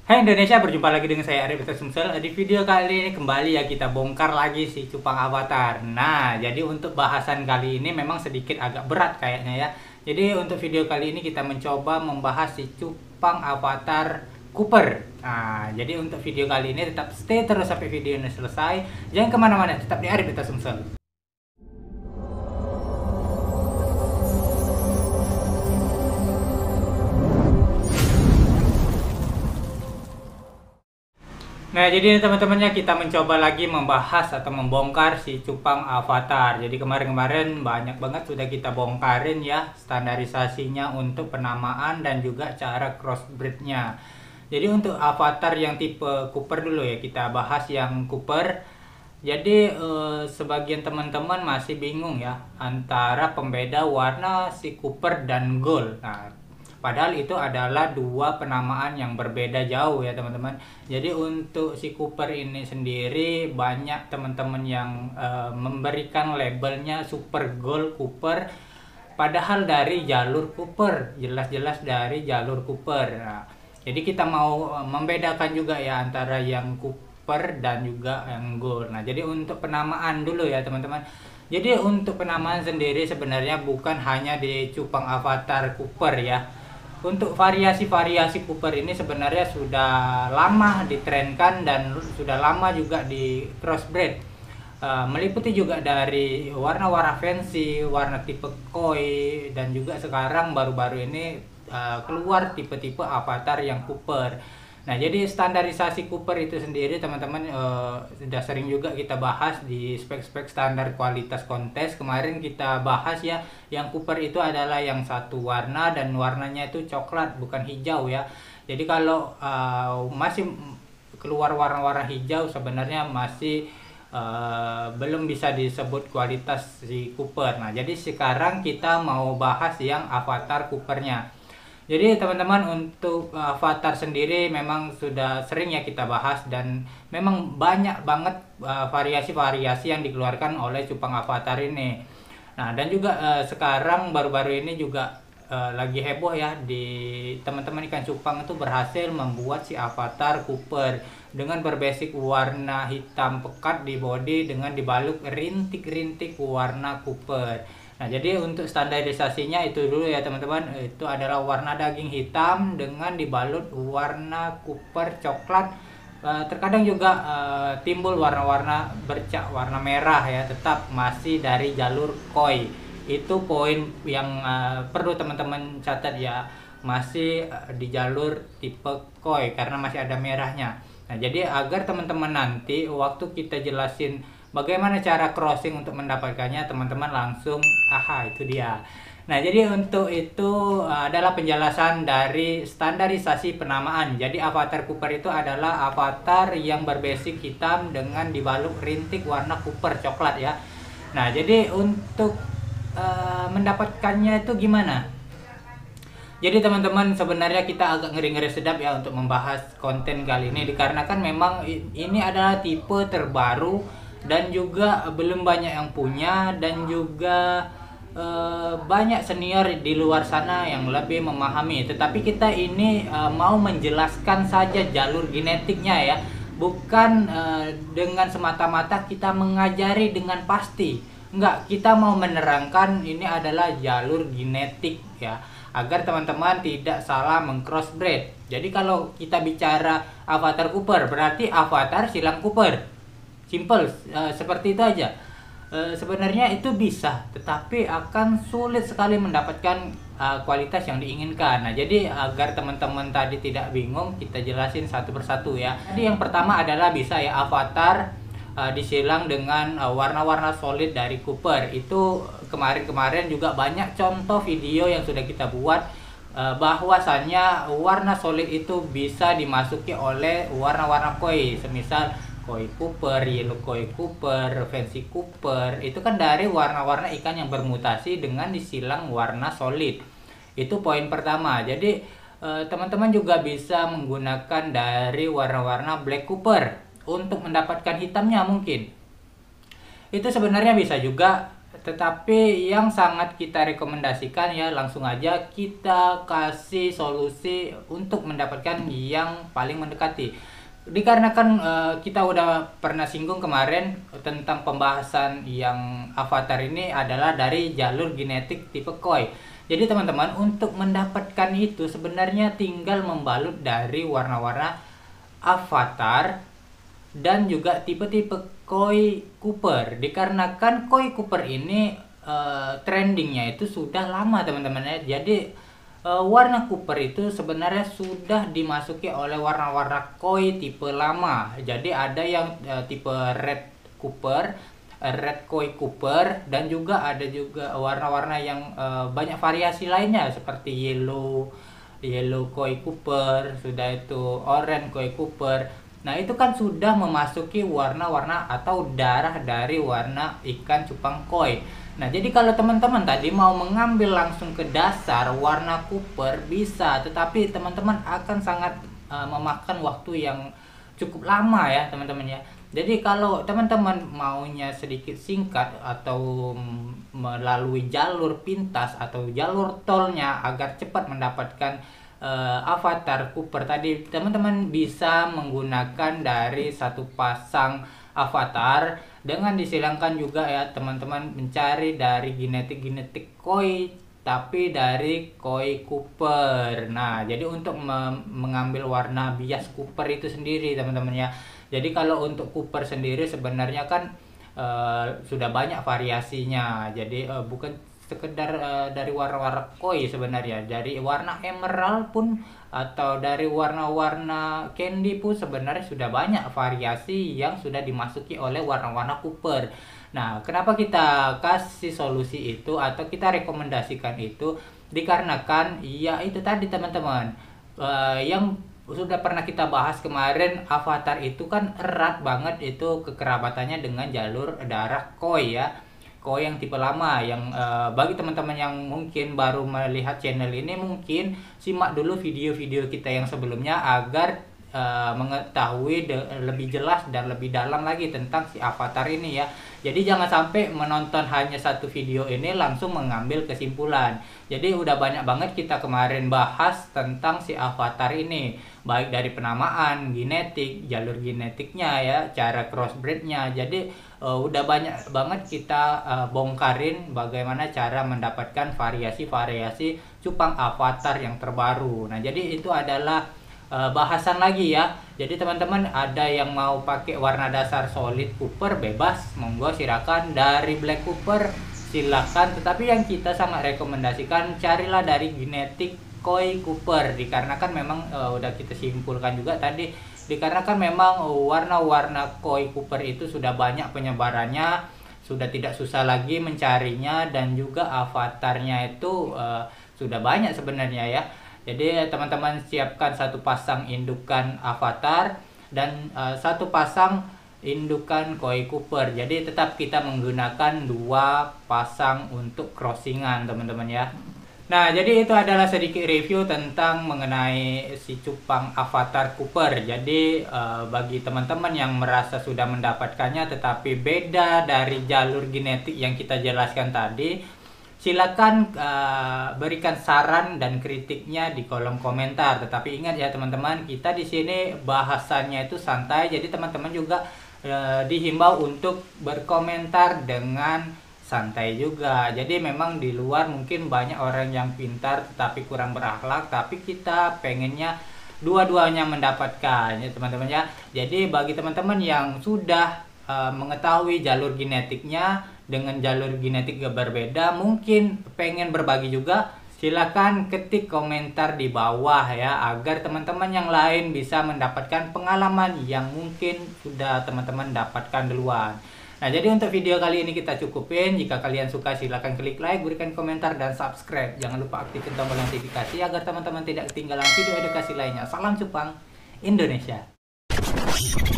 Hai Indonesia, berjumpa lagi dengan saya Arif Sumsel. Di video kali ini kembali ya kita bongkar lagi si cupang avatar. Nah, jadi untuk bahasan kali ini memang sedikit agak berat kayaknya ya. Jadi untuk video kali ini kita mencoba membahas si cupang avatar Cooper. Nah, jadi untuk video kali ini tetap stay terus sampai video ini selesai. Jangan kemana-mana, tetap di Arif Sumsel. Nah, jadi teman-temannya kita mencoba lagi membahas atau membongkar si cupang avatar. Jadi kemarin-kemarin banyak banget sudah kita bongkarin ya standarisasinya untuk penamaan dan juga cara crossbreednya. Jadi untuk avatar yang tipe Cooper dulu ya, kita bahas yang Cooper. Jadi sebagian teman-teman masih bingung ya antara pembeda warna si Cooper dan Gold. Nah, padahal itu adalah dua penamaan yang berbeda jauh ya teman-teman. Jadi untuk si Cooper ini sendiri banyak teman-teman yang memberikan labelnya Super Gold Cooper. Padahal dari jalur Cooper, jelas-jelas dari jalur Cooper. Nah, jadi kita mau membedakan juga ya antara yang Cooper dan juga yang Gold. Nah, jadi untuk penamaan dulu ya teman-teman. Jadi untuk penamaan sendiri sebenarnya bukan hanya di cupang avatar Cooper ya. Untuk variasi-variasi Cooper ini sebenarnya sudah lama ditrenkan dan sudah lama juga di crossbreed. Meliputi juga dari warna-warna fancy, warna tipe koi, dan juga sekarang baru-baru ini keluar tipe-tipe avatar yang Cooper. Nah, jadi standarisasi Cooper itu sendiri teman-teman sudah sering juga kita bahas di spek-spek standar kualitas kontes. Kemarin kita bahas ya, yang Cooper itu adalah yang satu warna dan warnanya itu coklat bukan hijau ya. Jadi kalau masih keluar warna-warna hijau sebenarnya masih belum bisa disebut kualitas si Cooper. Nah, jadi sekarang kita mau bahas yang avatar Coopernya. Jadi teman-teman untuk avatar sendiri memang sudah sering ya kita bahas dan memang banyak banget variasi-variasi yang dikeluarkan oleh cupang avatar ini. Nah, dan juga sekarang baru-baru ini juga lagi heboh ya di teman-teman ikan cupang itu berhasil membuat si avatar Cooper dengan berbasic warna hitam pekat di body dengan dibalut rintik-rintik warna Cooper. Nah, jadi untuk standarisasinya itu dulu ya teman-teman, itu adalah warna daging hitam dengan dibalut warna Cooper coklat. Terkadang juga timbul warna-warna bercak warna merah ya, tetap masih dari jalur koi. Itu poin yang perlu teman-teman catat ya, masih di jalur tipe koi karena masih ada merahnya. Nah, jadi agar teman-teman nanti waktu kita jelasin bagaimana cara crossing untuk mendapatkannya, teman-teman langsung aha itu dia. Nah, jadi untuk itu adalah penjelasan dari standarisasi penamaan. Jadi avatar Cooper itu adalah avatar yang berbasic hitam dengan dibalut rintik warna Cooper coklat ya. Nah, jadi untuk mendapatkannya itu gimana? Jadi teman-teman sebenarnya kita agak ngeri-ngeri sedap ya untuk membahas konten kali ini dikarenakan memang ini adalah tipe terbaru dan juga belum banyak yang punya dan juga banyak senior di luar sana yang lebih memahami. Tetapi kita ini mau menjelaskan saja jalur genetiknya ya, bukan dengan semata-mata kita mengajari dengan pasti. Enggak, kita mau menerangkan ini adalah jalur genetik ya, agar teman-teman tidak salah mengcrossbreed. Jadi kalau kita bicara avatar Cooper berarti avatar silang Cooper. Simple seperti itu aja. Sebenarnya itu bisa, tetapi akan sulit sekali mendapatkan kualitas yang diinginkan. Nah, jadi agar teman-teman tadi tidak bingung, kita jelasin satu persatu ya. Jadi yang pertama adalah bisa ya avatar disilang dengan warna-warna solid dari Cooper. Itu kemarin-kemarin juga banyak contoh video yang sudah kita buat bahwasannya warna solid itu bisa dimasuki oleh warna-warna koi, semisal koi Cooper, yellow koi Cooper, fancy Cooper. Itu kan dari warna-warna ikan yang bermutasi dengan disilang warna solid. Itu poin pertama. Jadi teman-teman juga bisa menggunakan dari warna-warna black Cooper untuk mendapatkan hitamnya mungkin. Itu sebenarnya bisa juga, Tetapi yang sangat kita rekomendasikan ya, langsung aja kita kasih solusi untuk mendapatkan yang paling mendekati. Dikarenakan kita udah pernah singgung kemarin tentang pembahasan yang avatar ini adalah dari jalur genetik tipe koi. Jadi teman-teman, untuk mendapatkan itu sebenarnya tinggal membalut dari warna-warna avatar dan juga tipe-tipe koi Cooper. Dikarenakan koi Cooper ini trendingnya itu sudah lama teman-teman ya. Jadi warna Cooper itu sebenarnya sudah dimasuki oleh warna-warna koi tipe lama. Jadi ada yang tipe red Cooper, red koi Cooper, dan juga ada juga warna-warna yang banyak variasi lainnya seperti yellow koi Cooper, sudah itu orange koi Cooper. Nah, itu kan sudah memasuki warna-warna atau darah dari warna ikan cupang koi. Nah, jadi kalau teman-teman tadi mau mengambil langsung ke dasar warna Cooper bisa, tetapi teman-teman akan sangat memakan waktu yang cukup lama ya, teman-teman ya. Jadi kalau teman-teman maunya sedikit singkat atau melalui jalur pintas atau jalur tolnya agar cepat mendapatkan avatar Cooper tadi, teman-teman bisa menggunakan dari satu pasang avatar dengan disilangkan juga ya teman-teman mencari dari genetik koi tapi dari koi Cooper. Nah, jadi untuk mengambil warna bias Cooper itu sendiri teman-teman ya. Jadi kalau untuk Cooper sendiri sebenarnya kan sudah banyak variasinya. Jadi bukan sekedar dari warna-warna koi sebenarnya, dari warna emerald pun atau dari warna-warna candy pun sebenarnya sudah banyak variasi yang sudah dimasuki oleh warna-warna Cooper. Nah, kenapa kita kasih solusi itu atau kita rekomendasikan itu? Dikarenakan ya itu tadi teman-teman, yang sudah pernah kita bahas kemarin, avatar itu kan erat banget itu kekerabatannya dengan jalur darah koi ya. Koi yang tipe lama, yang bagi teman-teman yang mungkin baru melihat channel ini, mungkin simak dulu video-video kita yang sebelumnya agar mengetahui lebih jelas dan lebih dalam lagi tentang si avatar ini ya. Jadi jangan sampai menonton hanya satu video ini langsung mengambil kesimpulan. Jadi udah banyak banget kita kemarin bahas tentang si avatar ini, baik dari penamaan, genetik, jalur genetiknya ya, cara crossbreednya. Jadi udah banyak banget kita bongkarin bagaimana cara mendapatkan variasi-variasi cupang avatar yang terbaru. Nah, jadi itu adalah bahasan lagi ya. Jadi teman-teman ada yang mau pakai warna dasar solid Cooper, bebas, monggo silakan. Dari black Cooper silakan, tetapi yang kita sangat rekomendasikan carilah dari genetik koi Cooper, dikarenakan memang udah kita simpulkan juga tadi, dikarenakan memang warna-warna koi Cooper itu sudah banyak penyebarannya, sudah tidak susah lagi mencarinya, dan juga avatarnya itu sudah banyak sebenarnya ya. Jadi teman-teman siapkan satu pasang indukan avatar dan satu pasang indukan koi Cooper. Jadi tetap kita menggunakan dua pasang untuk crossingan teman-teman ya. Nah, jadi itu adalah sedikit review tentang mengenai si cupang avatar Cooper. Jadi bagi teman-teman yang merasa sudah mendapatkannya tetapi beda dari jalur genetik yang kita jelaskan tadi, silakan berikan saran dan kritiknya di kolom komentar. Tetapi ingat ya teman-teman, kita di sini bahasannya itu santai. Jadi teman-teman juga dihimbau untuk berkomentar dengan santai juga. Jadi memang di luar mungkin banyak orang yang pintar tetapi kurang berakhlak, tapi kita pengennya dua-duanya mendapatkan ya teman-teman ya. Jadi bagi teman-teman yang sudah mengetahui jalur genetiknya dengan jalur genetik berbeda, mungkin pengen berbagi juga, silakan ketik komentar di bawah ya, agar teman-teman yang lain bisa mendapatkan pengalaman yang mungkin sudah teman-teman dapatkan duluan. Nah, jadi untuk video kali ini kita cukupin. Jika kalian suka silahkan klik like, berikan komentar, dan subscribe. Jangan lupa aktifkan tombol notifikasi agar teman-teman tidak ketinggalan video edukasi lainnya. Salam cupang Indonesia.